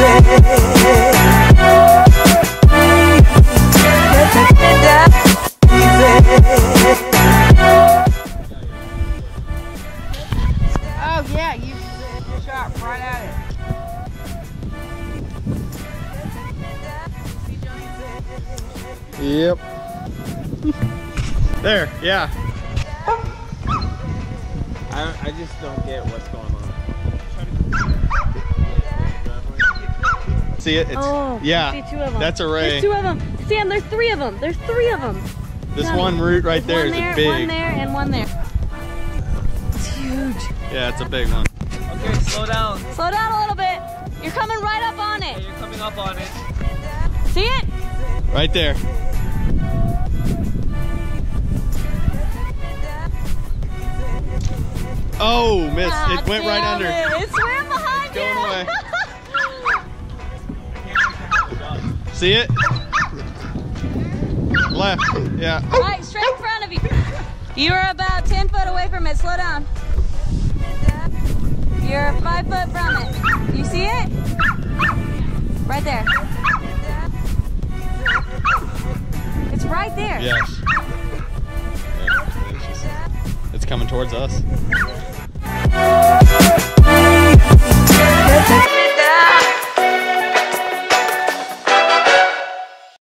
Oh yeah, you shot right at it. Yep. There, yeah. I just don't get what's going on. See it? It's, yeah. I see two of them. That's a ray. There's two of them. Sam, there's three of them. There's three of them. This one root right there is a big. One there and one there. It's huge. Yeah, it's a big one. Okay, slow down. Slow down a little bit. You're coming right up on it. Okay, you're coming up on it. See it? Right there. Oh, miss. It went right under. It swam behind It's going you. away. See it? Left. Yeah. Right, straight in front of you. You're about 10 foot away from it. Slow down. You're 5 foot from it. You see it? Right there. It's right there. Yes. Yeah, it's coming towards us.